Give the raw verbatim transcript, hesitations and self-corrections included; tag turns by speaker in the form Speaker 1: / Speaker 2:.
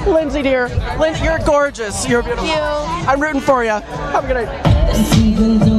Speaker 1: Lindsay, dear. Lindsay, you're gorgeous. You're beautiful.
Speaker 2: Thank you.
Speaker 1: I'm rooting for you. Have a good night.